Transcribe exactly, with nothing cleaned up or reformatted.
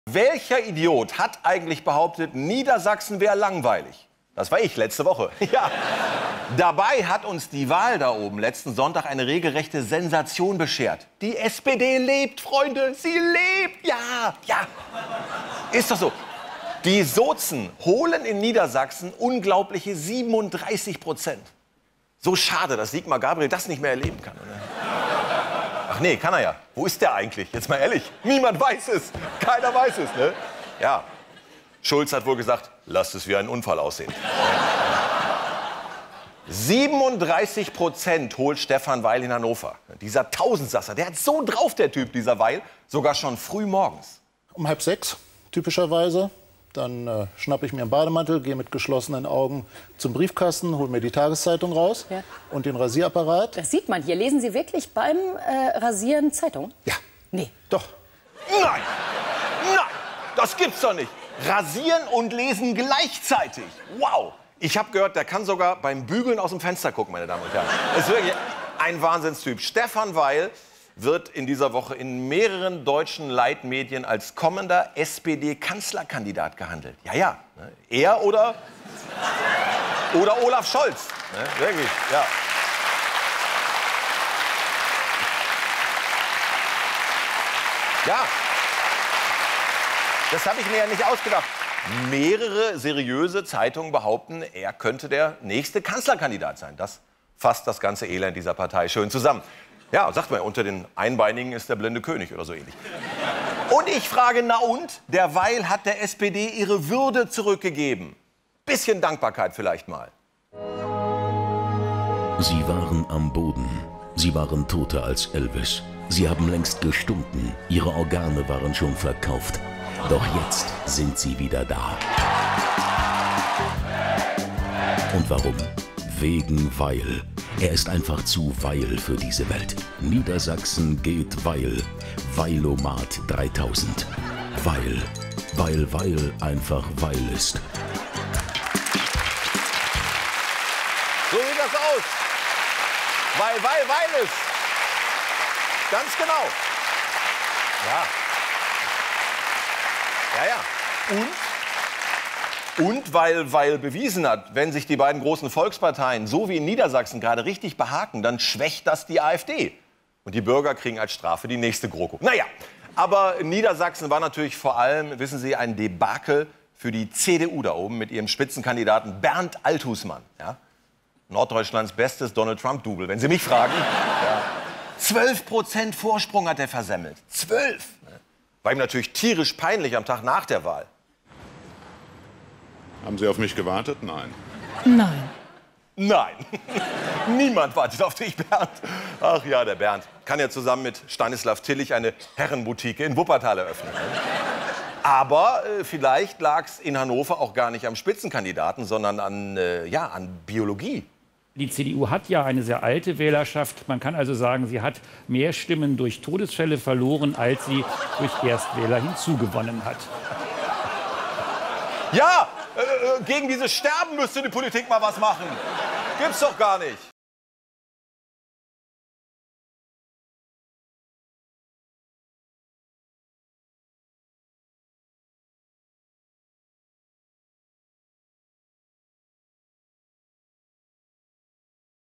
Welcher Idiot hat eigentlich behauptet, Niedersachsen wäre langweilig? Das war ich letzte Woche. Ja. Dabei hat uns die Wahl da oben letzten Sonntag eine regelrechte Sensation beschert. Die S P D lebt, Freunde, sie lebt. Ja, ja. Ist doch so. Die Sozen holen in Niedersachsen unglaubliche siebenunddreißig Prozent. So schade, dass Sigmar Gabriel das nicht mehr erleben kann. Oder? Ach nee, kann er ja. Wo ist der eigentlich? Jetzt mal ehrlich. Niemand weiß es. Keiner weiß es, ne? Ja. Schulz hat wohl gesagt, lasst es wie ein Unfall aussehen. siebenunddreißig Prozent holt Stefan Weil in Hannover. Dieser Tausendsasser, der hat so drauf, der Typ, dieser Weil, sogar schon früh morgens. Um halb sechs, typischerweise. Dann äh, schnappe ich mir einen Bademantel, gehe mit geschlossenen Augen zum Briefkasten, hole mir die Tageszeitung raus ja. und den Rasierapparat. Das sieht man hier. Lesen Sie wirklich beim äh, Rasieren Zeitung? Ja. Nee. Doch. Nein! Nein! Das gibt's doch nicht! Rasieren und lesen gleichzeitig. Wow! Ich habe gehört, der kann sogar beim Bügeln aus dem Fenster gucken, meine Damen und Herren. Das ist wirklich ein Wahnsinnstyp. Stefan Weil wird in dieser Woche in mehreren deutschen Leitmedien als kommender S P D-Kanzlerkandidat gehandelt. Ja, ja. Er oder, oder Olaf Scholz. Ne? Wirklich, ja. Ja. Das habe ich mir ja nicht ausgedacht. Mehrere seriöse Zeitungen behaupten, er könnte der nächste Kanzlerkandidat sein. Das fasst das ganze Elend dieser Partei schön zusammen. Ja, sagt man ja, unter den Einbeinigen ist der blinde König oder so ähnlich. Und ich frage, na und? Der Weil hat der S P D ihre Würde zurückgegeben. Bisschen Dankbarkeit vielleicht mal. Sie waren am Boden. Sie waren toter als Elvis. Sie haben längst gestunken. Ihre Organe waren schon verkauft. Doch jetzt sind sie wieder da. Und warum? Wegen Weil. Er ist einfach zu Weil für diese Welt. Niedersachsen geht Weil. Weilomat dreitausend. Weil. Weil Weil einfach Weil ist. So sieht das aus. Weil Weil Weil ist. Ganz genau. Ja. Ja, ja. Und? Und weil Weil bewiesen hat, wenn sich die beiden großen Volksparteien, so wie in Niedersachsen, gerade richtig behaken, dann schwächt das die AfD. Und die Bürger kriegen als Strafe die nächste GroKo. Naja, aber Niedersachsen war natürlich vor allem, wissen Sie, ein Debakel für die C D U da oben mit ihrem Spitzenkandidaten Bernd Althusmann. Ja? Norddeutschlands bestes Donald-Trump-Double, wenn Sie mich fragen. Ja. zwölf Prozent Vorsprung hat er versemmelt. Zwölf! War ihm natürlich tierisch peinlich am Tag nach der Wahl. Haben Sie auf mich gewartet? Nein. Nein. Nein. Niemand wartet auf dich, Bernd. Ach ja, der Bernd kann ja zusammen mit Stanislav Tillich eine Herrenboutique in Wuppertal eröffnen. Aber äh, vielleicht lag es in Hannover auch gar nicht am Spitzenkandidaten, sondern an, äh, ja, an Biologie. Die C D U hat ja eine sehr alte Wählerschaft. Man kann also sagen, sie hat mehr Stimmen durch Todesfälle verloren, als sie durch Erstwähler hinzugewonnen hat. Ja, äh, gegen dieses Sterben müsste die Politik mal was machen. Gibt's doch gar nicht.